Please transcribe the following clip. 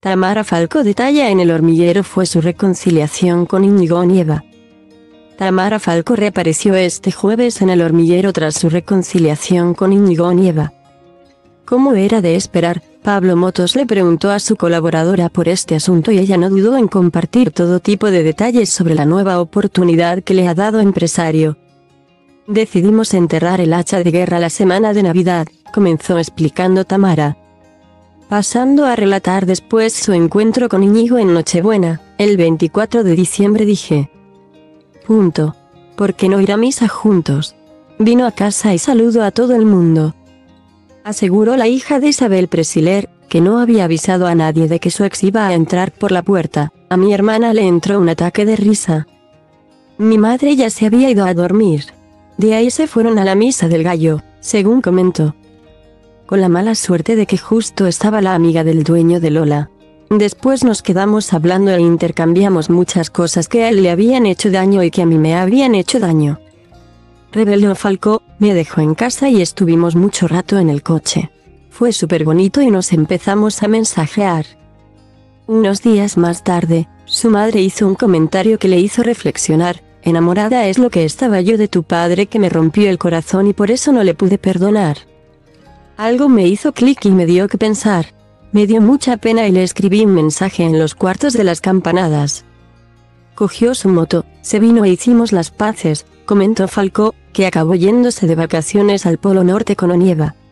Tamara Falcó detalla en El hormiguero fue su reconciliación con Íñigo Nieva. Tamara Falcó reapareció este jueves en El hormiguero tras su reconciliación con Íñigo Nieva. Como era de esperar, Pablo Motos le preguntó a su colaboradora por este asunto y ella no dudó en compartir todo tipo de detalles sobre la nueva oportunidad que le ha dado empresario. Decidimos enterrar el hacha de guerra la semana de Navidad, comenzó explicando Tamara. Pasando a relatar después su encuentro con Íñigo en Nochebuena, el 24 de diciembre dije. ¿Por qué no ir a misa juntos? Vino a casa y saludó a todo el mundo. Aseguró la hija de Isabel Presley, que no había avisado a nadie de que su ex iba a entrar por la puerta. A mi hermana le entró un ataque de risa. Mi madre ya se había ido a dormir. De ahí se fueron a la misa del gallo, según comentó. Con la mala suerte de que justo estaba la amiga del dueño de Lola. Después nos quedamos hablando e intercambiamos muchas cosas que a él le habían hecho daño y que a mí me habían hecho daño. Reveló Falcó, me dejó en casa y estuvimos mucho rato en el coche. Fue súper bonito y nos empezamos a mensajear. Unos días más tarde, su madre hizo un comentario que le hizo reflexionar. Enamorada es lo que estaba yo de tu padre que me rompió el corazón y por eso no le pude perdonar. Algo me hizo clic y me dio que pensar. Me dio mucha pena y le escribí un mensaje en los cuartos de las campanadas. Cogió su moto, se vino e hicimos las paces, comentó Falcó, que acabó yéndose de vacaciones al Polo Norte con Onieva.